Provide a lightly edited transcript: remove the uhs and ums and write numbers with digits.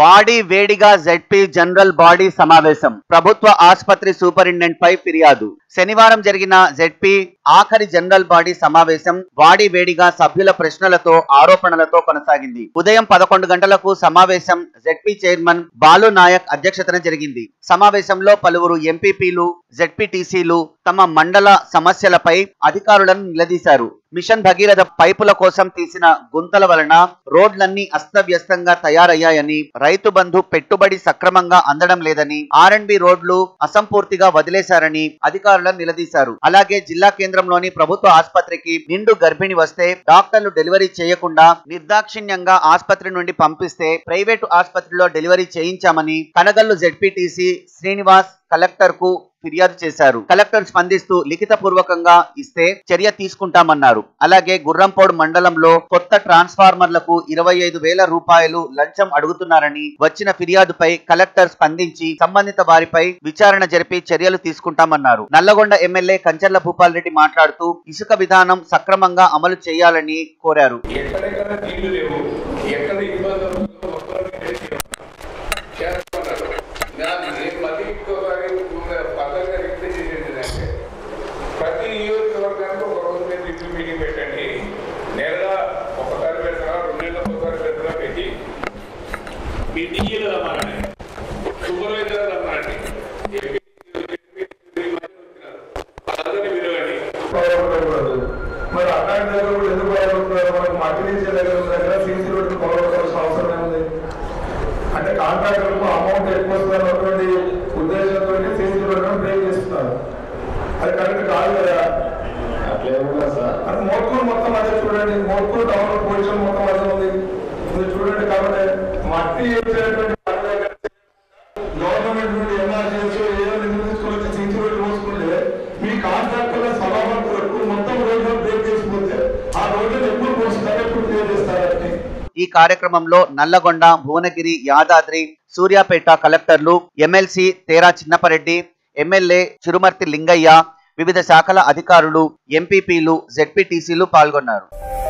వాడి వేడిగా ZP general body సమావేశం. ప్రభుత్వ ఆసుపత్రి సూపరింటెండెంట్ పై ఫిర్యాదు. శనివారం జరిగిన జెడ్పీ ఆఖరి జనరల్ బాడీ సమావేశం వాడి వేడిగా సభ్యుల ప్రశ్నలతో ఆరోపణలతో కొనసాగింది. ఉదయం 11 గంటలకు సమావేశం జెడ్పీ చైర్మన్ బాలు నాయక్ అధ్యక్షతన జరిగింది. సమావేశంలో పలువురు ఎంపీపీలు, జెడ్పీటీసీలు తమ మండల సమస్యలపై అధికారులను నిలదీశారు. మిషన్ భగీరథ పైపుల కోసం తీసిన గుంతల వలన రోడ్లన్నీ అస్తవ్యస్తంగా తయారయ్యాయని, రైతు బంధు పెట్టుబడి సక్రమంగా అందడం లేదని, ఆర్ఎండ్బి రోడ్లు అసంపూర్తిగా వదిలేశారని అధికారులను నిలదీశారు. అలాగే జిల్లా కేంద్రంలోని ప్రభుత్వ ఆసుపత్రికి నిండు గర్భిణి వస్తే డాక్టర్లు డెలివరీ చేయకుండా నిర్దాక్షిణ్యంగా ఆసుపత్రి నుండి పంపిస్తే ప్రైవేటు ఆసుపత్రిలో డెలివరీ చేయించామని కనగల్లు జెడ్పీటీసీ శ్రీనివాస్ కలెక్టర్ కు ఫిర్యాదు చేశారు. కలెక్టర్ స్పందిస్తూ లిఖిత పూర్వకంగా ఇస్తే చర్య తీసుకుంటామన్నారు. అలాగే గుర్రంపోడు మండలంలో కొత్త ట్రాన్స్ఫార్మర్లకు 25,000 రూపాయలు లంచం అడుగుతున్నారని వచ్చిన ఫిర్యాదుపై కలెక్టర్ స్పందించి సంబంధిత వారిపై విచారణ జరిపి చర్యలు తీసుకుంటామన్నారు. నల్లగొండ ఎమ్మెల్యే కంచర్ల భూపాల్ రెడ్డి మాట్లాడుతూ ఇసుక విధానం సక్రమంగా అమలు చేయాలని కోరారు. ప్రతి నియోజకవర్గానికి ఒక రోజు మీద రివ్యూ మీటింగ్ పెట్టండి. నెలగా ఒకసారి పెడతారా, 2 నెలలకు ఒకసారి పెడతారా పెట్టి మీ డిఈలు రమ్మాలండి, సూపర్వైజర్ రమ్మాలండి, అందరినీ విలువండి. మరి అట్లాంటి దగ్గర కూడా ఎందుకు బాగుంటున్నారు? మనకు మట్టి తీసే దగ్గర సీసీ రోడ్డు పొగవలసిన అవసరం ఏముంది అంటే కాంట్రాక్టర్లకు అమౌంట్ ఎక్కువ వస్తున్నటువంటి ఉద్దేశంతో సీసీ రోడ్డు బ్రేక్ చేస్తున్నారు. అది కరెక్ట్ కాదు కదా. అది మోట్కూరు మొత్తం అదే చూడండి, మోట్కూరు టౌన్ పొజిషన్ మొత్తం అదే ఉంది చూడండి. కాబట్టి మట్టి ఇచ్చేటువంటి గవర్నమెంట్ నుండి ఎన్ఆర్జీఎస్ ఏదో నిధులు తీసుకొచ్చి సీసీ రోడ్డు మోసుకుంటే మీ కాంట్రాక్టర్ల సభాపతులకు మొత్తం రోడ్లు బ్రేక్ చేసిపోతే ఆ రోడ్లను ఎప్పుడు పోస్తారు, ఎప్పుడు క్లియర్ చేస్తారంటే. ఈ కార్యక్రమంలో నల్లగొండ, భువనగిరి, యాదాద్రి, సూర్యాపేట కలెక్టర్లు, ఎమ్మెల్సీ తేరా చిన్నపరెడ్డి, ఎమ్మెల్యే చిరుమర్తి లింగయ్య, వివిధ శాఖల అధికారులు, ఎంపీపీలు, జెడ్పీటీసీలు పాల్గొన్నారు.